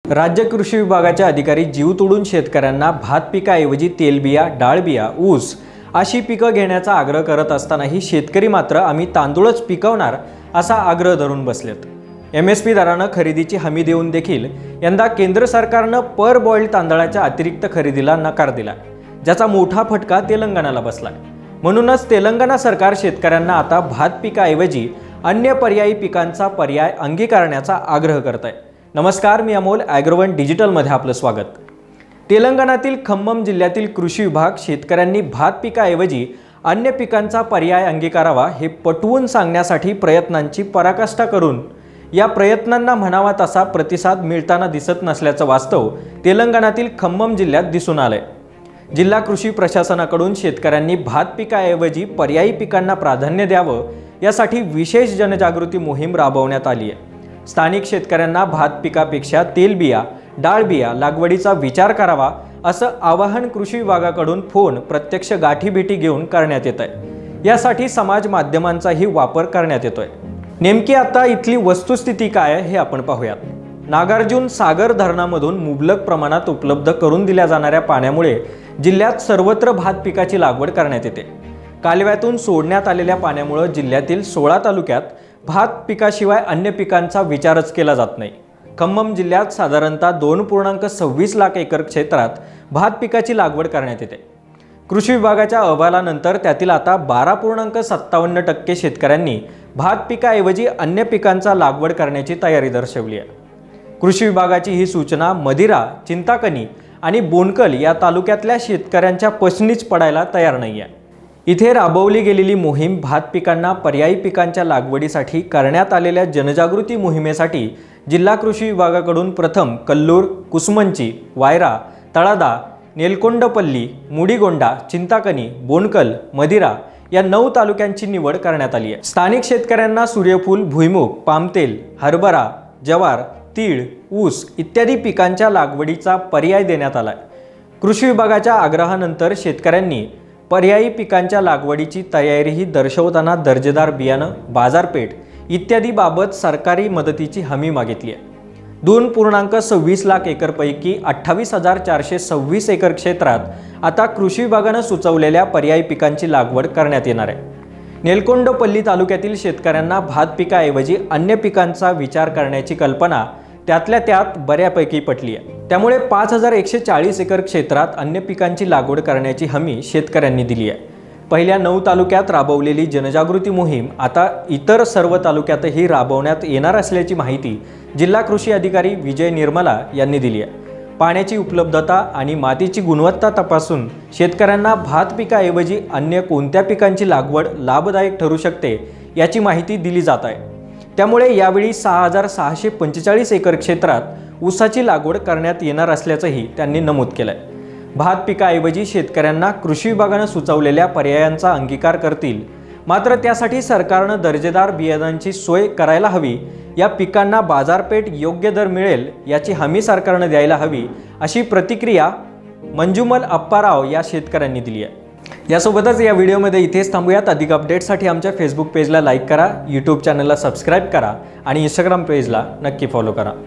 राज्य कृषी विभागाचे अधिकारी जीव तोडून शेतकऱ्यांना भात पिकाऐवजी तेलबिया, डाळबिया, ऊस अशी पिकं घेण्याचा आग्रह करत असतानाही शेतकरी मात्र आम्ही तांदूळच पिकवणार असा आग्रह धरून बसलेत। MSP दरानं खरेदीची हमी देऊन देखील यंदा केंद्र सरकारनं पर बॉइल्ड तांदळाच्या अतिरिक्त खरेदीला नकार दिला, ज्याचा मोठा फटका तेलंगणाला बसला। म्हणूनच तेलंगणा सरकार शेतकऱ्यांना आता भात पिकाऐवजी अन्य पर्यायी पिकांचा पर्याय अंगीकारण्याचा आग्रह करत आहे। नमस्कार, मी अमोल, Agrowon डिजिटलमध्ये आपलं स्वागत। तेलंगणातील खम्मम जिल्ह्यातील कृषी विभाग शेतकऱ्यांनी भात पिकाऐवजी अन्य पिकांचा पर्याय अंगीकारावा हे पटवून सांगण्यासाठी प्रयत्नांची पराकाष्ठा करून या प्रयत्नांना म्हणावा तसा प्रतिसाद मिळताना दिसत नसल्याचं वास्तव तेलंगणातील खम्मम जिल्ह्यात दिसून आलंय। जिल्हा कृषी प्रशासनाकडून शेतकऱ्यांनी भात पिकाऐवजी पर्यायी पिकांना प्राधान्य द्यावं यासाठी विशेष जनजागृती मोहीम राबवण्यात आली आहे। स्थानिक शेतकऱ्यांना भात पिकापेक्षा तेलबिया, डाळबिया लागवडीचा विचार करावा असं आवाहन कृषी विभागाकडून फोन, प्रत्यक्ष गाठीभेटी घेऊन करण्यात येत आहे। यासाठी समाज माध्यमांचाही वापर करण्यात येतोय। नेमकी आता इथली वस्तुस्थिती काय आहे हे आपण पाहूयात। नागार्जुन सागर धरणामधून मुबलक प्रमाणात उपलब्ध करून दिल्या जाणाऱ्या पाण्यामुळे जिल्ह्यात सर्वत्र भात पिकाची लागवड करण्यात येते। कालव्यातून सोडण्यात आलेल्या पाण्यामुळे जिल्ह्यातील 16 तालुक्यात भात पिकाशिवाय अन्य पिकांचा विचारच केला जात नाही। खम्मम जिल्ह्यात साधारणतः 2.26 लाख एकर क्षेत्रात भात पिकाची लागवड करण्यात येते। कृषी विभागाच्या अहवालानंतर त्यातील आता 12.57% शेतकऱ्यांनी भात पिकाऐवजी अन्य पिकांचा लागवड करण्याची तयारी दर्शवली आहे। कृषी विभागाची ही सूचना मदिरा, चिंताकणी आणि बोनकल या तालुक्यातल्या शेतकऱ्यांच्या पसनीच पडायला तयार नाही आहे। इथे राबवली गेलेली मोहीम भात पिकांना पर्यायी पिकांच्या लागवडीसाठी करण्यात आलेल्या जनजागृती मोहिमेसाठी जिल्हा कृषी विभागाकडून प्रथम कल्लूर, कुसमंची, वायरा, तळादा, नेलकोंडपल्ली, मुडीगोंडा, चिंताकणी, बोनकल, मदिरा या 9 तालुक्यांची निवड करण्यात आली आहे। स्थानिक शेतकऱ्यांना सूर्यफूल, भुईमुग, पामतेल, हरभरा, जवार, तीळ, ऊस इत्यादी पिकांच्या लागवडीचा पर्याय देण्यात आला आहे। कृषी विभागाच्या आग्रहानंतर शेतकऱ्यांनी पर्यायी पिकांच्या लागवडीची तयारीही दर्शवताना दर्जेदार बियाणं, बाजारपेठ इत्यादी बाबत सरकारी मदतीची हमी मागितली आहे। 2.26 लाख एकरपैकी 28,426 एकर क्षेत्रात आता कृषी विभागानं सुचवलेल्या पर्यायी पिकांची लागवड करण्यात येणार आहे। नेलकोंडपल्ली तालुक्यातील शेतकऱ्यांना भात पिकाऐवजी अन्य पिकांचा विचार करण्याची कल्पना त्यातल्या त्यात बऱ्यापैकी पटली आहे। त्यामुळे 5,140 एकर क्षेत्रात अन्य पिकांची लागवड करण्याची हमी शेतकऱ्यांनी दिली आहे। पहिल्या 9 तालुक्यात राबवलेली जनजागृती मोहीम आता इतर सर्व तालुक्यातही राबवण्यात येणार असल्याची माहिती जिल्हा कृषी अधिकारी विजय निर्मला यांनी दिली आहे। पाण्याची उपलब्धता आणि मातीची गुणवत्ता तपासून शेतकऱ्यांना भात पिकाऐवजी अन्य कोणत्या पिकांची लागवड लाभदायक ठरू शकते याची माहिती दिली जात आहे। त्यामुळे यावेळी 6,645 एकर क्षेत्रात ऊसाची लागवड करण्यात येणार असल्याचंही त्यांनी नमूद केलंय। भात पिकाऐवजी शेतकऱ्यांना कृषी विभागानं सुचवलेल्या पर्यायांचा अंगीकार करतील, मात्र त्यासाठी सरकारनं दर्जेदार बियाणांची सोय करायला हवी, या पिकांना बाजारपेठ योग्य दर मिळेल याची हमी सरकारनं द्यायला हवी अशी प्रतिक्रिया मंजुमल अप्पाराव या शेतकऱ्यांनी दिली आहे। यासोबतच या व्हिडिओमध्ये इथेच थांबूयात। अधिक अपडेटसाठी आमच्या फेसबुक पेजला लाईक करा, यूट्यूब चॅनलला सबस्क्राईब करा आणि इंस्टाग्राम पेजला नक्की फॉलो करा।